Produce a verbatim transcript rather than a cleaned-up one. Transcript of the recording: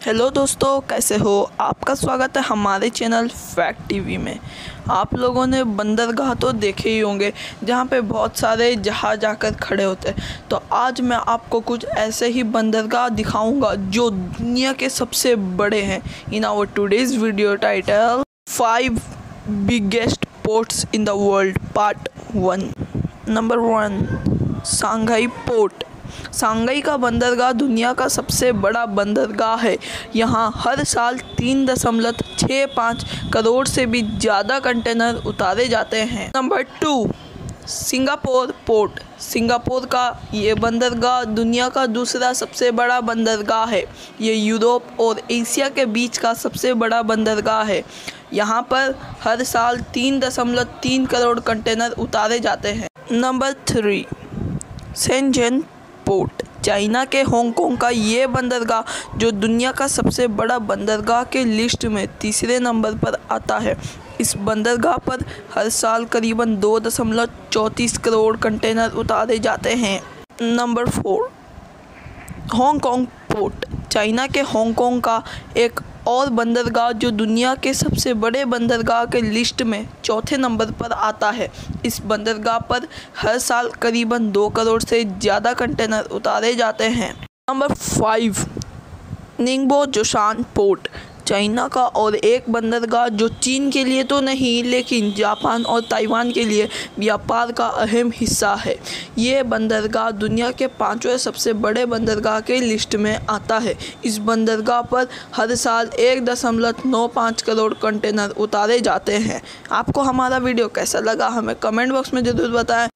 Hello दोस्तों, कैसे हो। आपका स्वागत है हमारे चैनल फैक्ट टीवी में। आप लोगों ने बंदरगाह तो देखे ही होंगे जहाँ पे बहुत सारे जहाज आकर खड़े होते हैं। तो आज मैं आपको कुछ ऐसे ही बंदरगाह दिखाऊंगा जो दुनिया के सबसे बड़े हैं। In our today's video title five biggest ports in the world part one. Number one, Shanghai port. Shanghai का बंदरगाह दुनिया का सबसे बड़ा बंदरगाह है। यहाँ हर साल तीन दशमलव छः पाँच करोड़ से भी ज़्यादा कंटेनर उतारे जाते हैं। Number two, Singapore port. Singapore का ये बंदरगाह दुनिया का दूसरा सबसे बड़ा बंदरगाह है। ये यूरोप और एशिया के बीच का सबसे बड़ा बंदरगाह है। यहाँ पर हर साल तीन दशमलव तीन करोड़ कंटेनर उतारे जाते हैं। Number three, Shenzhen port. China के हांगकांग का ये बंदरगाह जो दुनिया का सबसे बड़ा बंदरगाह के लिस्ट में तीसरे नंबर पर आता है। इस बंदरगाह पर हर साल करीबन दो दशमलव चौंतीस करोड़ कंटेनर उतारे जाते हैं। Number four, Hong Kong port. China के हांगकांग का एक और बंदरगाह जो दुनिया के सबसे बड़े बंदरगाह के लिस्ट में चौथे नंबर पर आता है। इस बंदरगाह पर हर साल करीबन दो करोड़ से ज़्यादा कंटेनर उतारे जाते हैं। Number five, Ningbo Zhoushan port. China का और एक बंदरगाह जो चीन के लिए तो नहीं लेकिन जापान और ताइवान के लिए व्यापार का अहम हिस्सा है। ये बंदरगाह दुनिया के पांचवें सबसे बड़े बंदरगाह के लिस्ट में आता है। इस बंदरगाह पर हर साल एक दशमलव नौ पाँच करोड़ कंटेनर उतारे जाते हैं। आपको हमारा वीडियो कैसा लगा हमें कमेंट बॉक्स में ज़रूर बताएं।